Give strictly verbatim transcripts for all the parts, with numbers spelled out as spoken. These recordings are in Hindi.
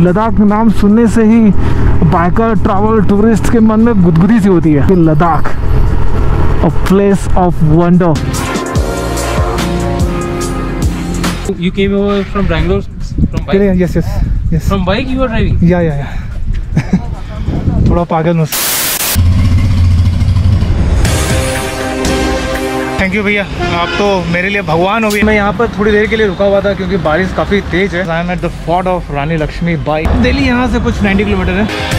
लद्दाख नाम सुनने से ही बाइकर ट्रैवल टूरिस्ट के मन में गुदगुदी सी होती है कि Ladakh, a place of wonder. You came over from Bangalore from bike? Yes, yes, yes. From bike you are driving? Yeah, yeah, yeah. थोड़ा पागल हूँ। थैंक यू भैया, आप तो मेरे लिए भगवान हो गए। मैं यहाँ पर थोड़ी देर के लिए रुका हुआ था क्योंकि बारिश काफ़ी तेज है। I am at the fort of Rani Lakshmi Bai. Delhi यहाँ से कुछ नब्बे किलोमीटर है।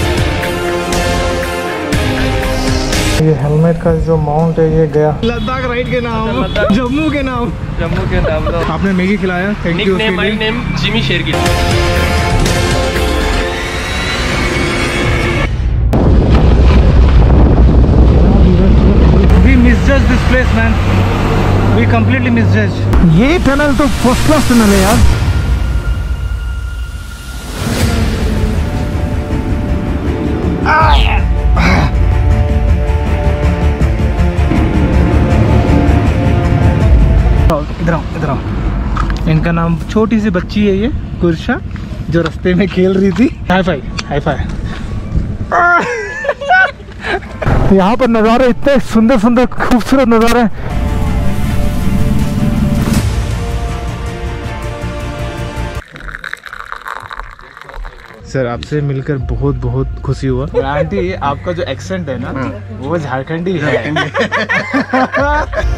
ये हेलमेट का जो माउंट है ये गया लद्दाख राइड के नाम, जम्मू के नाम, जम्मू के नाम। आपने मैगी खिलाया, thank you. My name Jimmy Shergill. We misjudged this place, man. We completely misjudged. ये टनल तो फर्स्ट क्लास टनल है यार। इधर आओ, इधर आओ। इनका नाम, छोटी सी बच्ची है ये गुरशा, जो रास्ते में खेल रही थी। High five, high five. यहाँ पर नज़ारे इतने सुंदर सुंदर खूबसूरत नज़ारे। सर आपसे मिलकर बहुत बहुत खुशी हुआ। आंटी आपका जो एक्सेंट है ना वो झारखंडी है।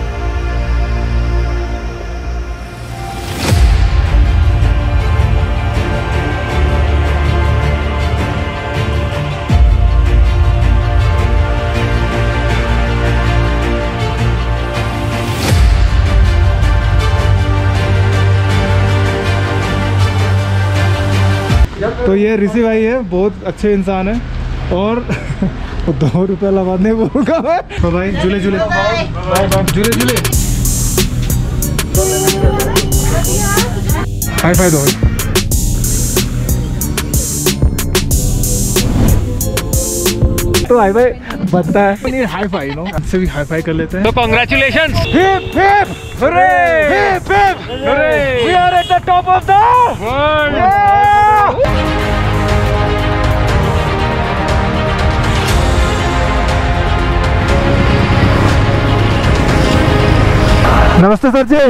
तो ये ऋषि भाई है, बहुत अच्छे इंसान है और दो रुपये लगाने वो रुका है। तो भाई झूले झूले झूले झूले हाई फाई दो। तो हाई फाई बनता है, हाई फाई नो से भी हाई फाई कर लेते हैं। तो congratulations, hip hip hooray, hip hip hooray, we are at the top of the world. नमस्ते सर जी।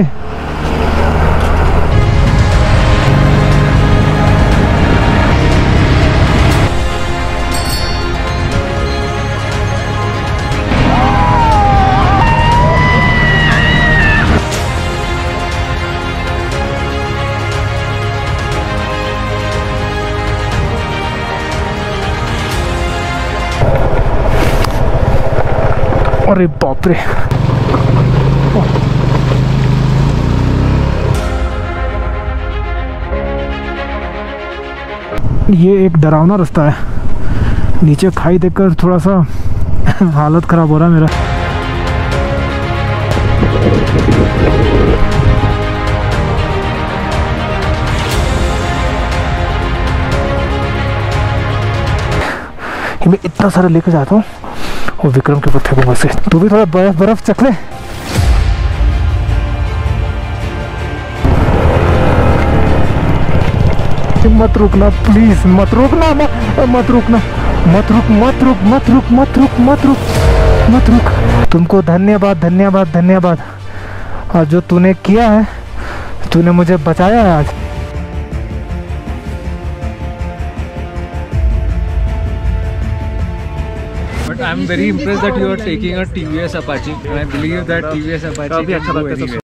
अरे बाप रे, ये एक डरावना रास्ता है। नीचे खाई देखकर थोड़ा सा हालत खराब हो रहा है मेरा। मैं इतना सारा लेकर जाता हूँ और विक्रम के ऊपर फेंकूंगा से। तू भी थोड़ा बर्फ बर्फ चख ले। मत रुकना प्लीज, मत रुकना, मत रुकना, मत रुक, मत रुक, मत रुक, मत रुक, मत रुक, मत रुक। तुमको धन्यवाद, धन्यवाद, धन्यवाद। और जो तूने किया है, तूने मुझे बचाया है आज। But I'm very impressed that you are taking a T V S Apache, and I believe that T V S Apache can do anything.